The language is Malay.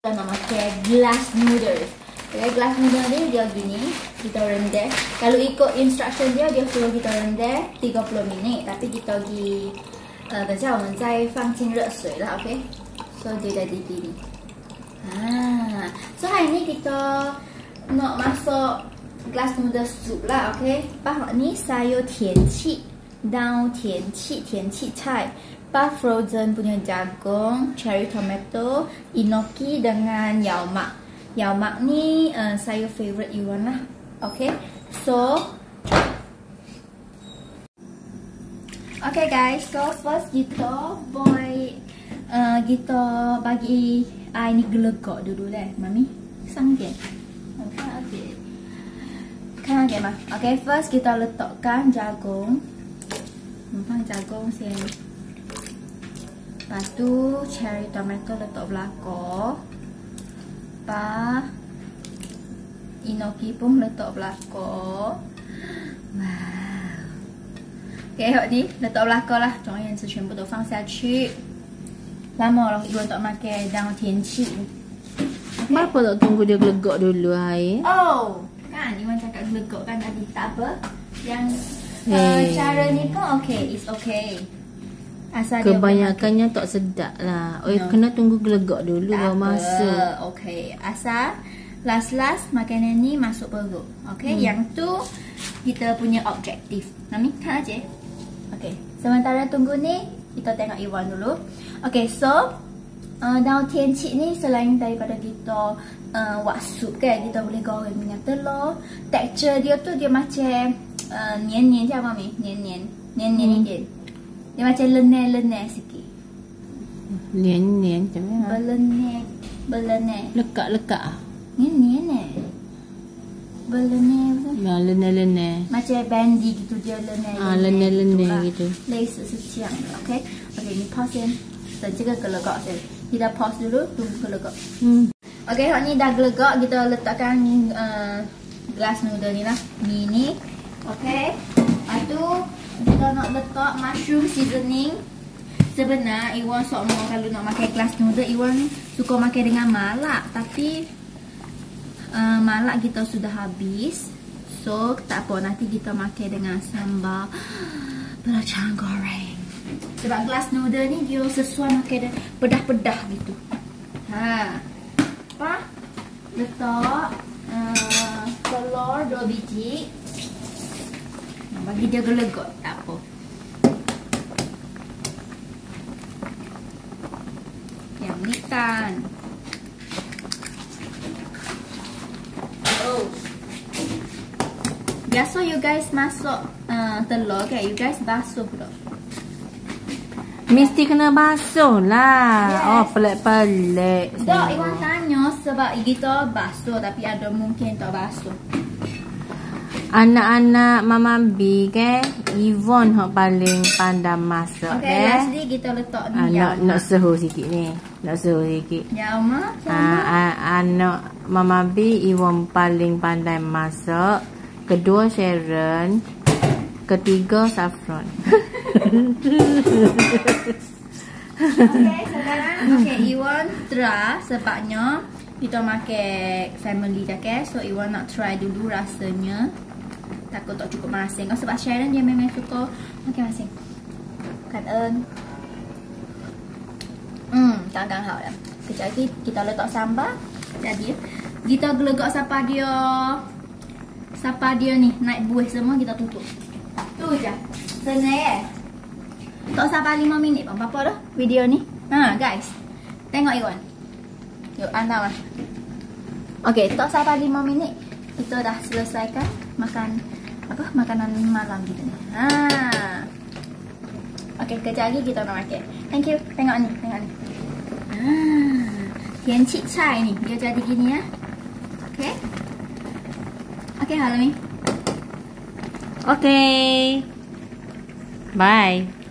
Kita nak pakai glass noodles. Okay, glass noodles ni dia gini, kita rendam. Kalau ikut instruction dia, dia suruh kita rendam 30 minit. Tapi kita pergi, 等下我们再放进热水啦 ，OK？ So dia jadi gini. So hari ni kita nak masuk glass noodles soup lah, OK？ Bahawa ni sayur 甜气 daun 甜气菜。 frozen punya jagung, cherry tomato, enoki dengan yao mak. Yao mak ni saya favorite Iwan lah. Okay, so okay guys, so first kita kita bagi air ni gelegak dulu deh, mami. Sanggen. Okay. Kan okay mah. Okay, first kita letakkan jagung. Numpang jagung sini. Lepas tu cherry tomato letak belakang. Lepas enoki pun letak belakang. Wow. Okay, hok ni letak belakang lah. 总而言之全部都放下去。lama lah Iwan tak makan daun 甜气。 Kenapa tak tunggu dia gelegak dulu air? Oh, kan Iwan cakap gelegak kan tadi. Tak apa. Yang cara ni pun okay, it's okay. Asal kebanyakannya tak sedap lah. Oh, no. Kena tunggu gelegak dulu baru masuk. Okay. Asal last makanan ni masuk perut. Okay. Yang tu kita punya objektif. Mami, kan aja. Okay. Sementara tunggu ni, kita tengok Iwan dulu. Okay, so daun 甜气 ni selain daripada kita buat sup kan, kita boleh goreng minyak telur. Tekstur dia tu dia macam 黏黏 je Mami. 黏一点。 Dia macam leneh sikit. Leneh macam mana? Beleneh. Lekak ah. Leneh. Beleneh betul? Ya, leneh. Macam bandy gitu dia leneh. Leneh gitu. 类似是这样的 ，OK？ OK， 你 pause 先，等这个gelegak先。Kita pause dulu, tunggu gelegak. OK， hak ni dah gelegak, kita letakkan glass noodle ni lah. Ni. OK. Lepas tu kita nak letak mushroom seasoning. Sebenarnya Iwan semua kalau nak makan glass noodle, Iwan suka makan dengan malak. Tapi malak kita sudah habis. So tak apa, nanti kita makan dengan sambal belacan goreng. Sebab glass noodle ni dia sesuai makan pedah-pedah gitu. Apa? Letak telur 2 biji. Bagi dia gelegak, tak apa. Yang ni kan. Oh. Biasa you guys masuk telur kan, you guys basuh pula. Mesti kena basuh lah. Yes. Oh, pelik-pelik. Tak, Iwan tanya sebab kita basuh tapi ada mungkin tak basuh. Anak-anak Mama B kan, Yvonne hok paling pandai masak. Okay, lastly kita letak ni nak suhu sikit ni. Nak suhu sikit. Ya, Mak. Anak Mama B, Yvonne paling pandai masak. Kedua Sharon. Ketiga Saffron. Okay, sekarang Yvonne try sebabnya kita makan family dah ke. So Iwan nak try dulu rasanya. Takut tak cukup masing. Sebab Sharon dia memang suka makan masing. Cảm ơn.刚好了. Kejap lagi kita letak sambal. Jadi kita gelegak sampai dia ni naik buih semua, kita tutup. Tu je. Senang. Tak sampai 5 minit pun apa dah video ni. Guys. Tengok Iwan. Yuk, anda lah. Okay, tak sampai 5 minit kita dah selesaikan makanan malam kita ni. Okay, kejap lagi kita nak makan. Thank you. Tengok ni. 甜气菜 ni dia jadi gini ya. Okay. Okay, halo Mi. Okay. Bye.